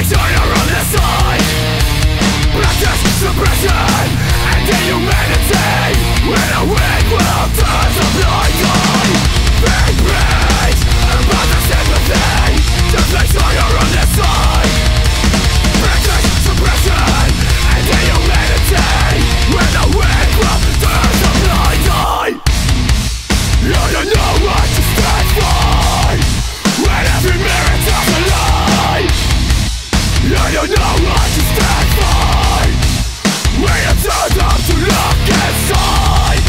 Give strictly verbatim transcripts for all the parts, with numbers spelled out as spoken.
like you're on the side. Practice suppression and inhumanity. When a weak will turns a blind eye. Big praise about the sympathy. Just like you're on the side. Practice suppression and inhumanity. When a weak will turns a blind eye. You don't know what to stand for. When every mirror tells a lie. You don't know what to stand for. When you turn up to look inside.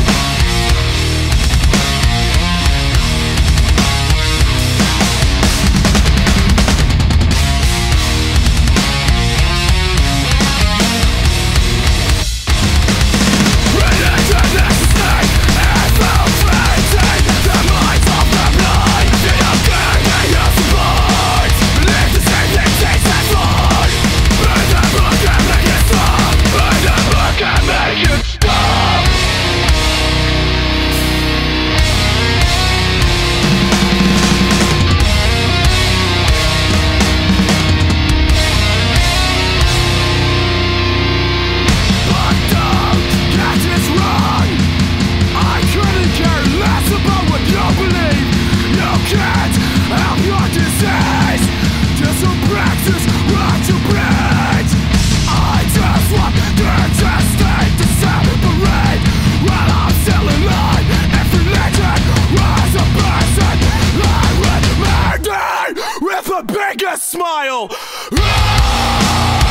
Religion is a snake, infiltrating the minds of the blind. You don't care that you support. Believe the same thing takes that far. But the book can make it stop. But the book can make it stop. But don't get this wrong. I couldn't care less about what you believe. You can't help your disease. Just to practice what you preach. I just want there to stay to separate. While I'm still alive, every legend was a person. I would murder with the biggest smile. Ah!